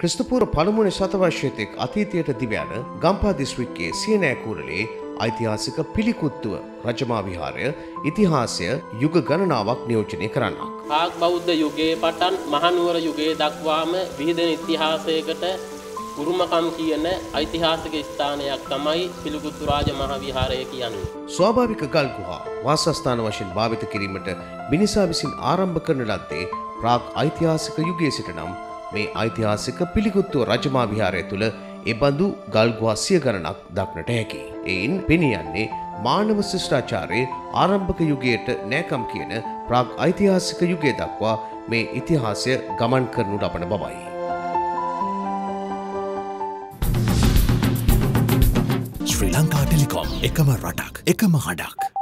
ක්‍රිස්තුපූර්ව පළමුවන ශතවර්ෂයේතෙක් අතීතයට දිව යන ගම්පහ දිස්ත්‍රික්කයේ සියනෑ කූරලේ ඓතිහාසික පිළිකුත්තුව රජමා විහාරය ඉතිහාසය යුග ගණනාවක් නියෝජනය කරන්නක්. පාක් බෞද්ධ යුගයේ පටන් මහනුවර යුගයේ දක්වාම විහිදෙන ඉතිහාසයකට උරුමකම් කියන ඓතිහාසික ස්ථානයක් තමයි පිළිකුත්තු රාජමහා විහාරය කියන්නේ. ස්වාභාවික ගල් ගුහා වාසස්ථාන වශයෙන් භාවිත කිරීමට මිනිසා විසින් ආරම්භ කරන ලද්දේ ප්‍රාග් ඓතිහාසික යුගයේ සිට නම් මේ ඓතිහාසික පිළිකුත්තුව රජමහා විහාරය තුළ එබඳු ගල් ගුහා සිය ගණනක් දක්නට හැකියි. එයින් පෙනී යන්නේ මානව ශිෂ්ටාචාරයේ ආරම්භක යුගයට නෑකම් කියන ප්‍රාග් ඓතිහාසික යුගය දක්වා මේ ඉතිහාසය ගමන් කරනු ලබන බවයි. ශ්‍රී ලංකා ටෙලිකොම් එකම රටක් එකම හඩක්.